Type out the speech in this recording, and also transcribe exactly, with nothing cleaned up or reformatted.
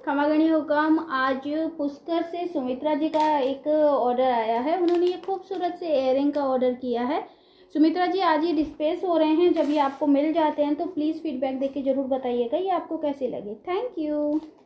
खमागणी हुकम, आज पुष्कर से सुमित्रा जी का एक ऑर्डर आया है। उन्होंने ये खूबसूरत से इयररिंग का ऑर्डर किया है। सुमित्रा जी आज ये डिस्पैच हो रहे हैं, जब ये आपको मिल जाते हैं तो प्लीज़ फीडबैक देके ज़रूर बताइएगा ये आपको कैसे लगे। Thank you.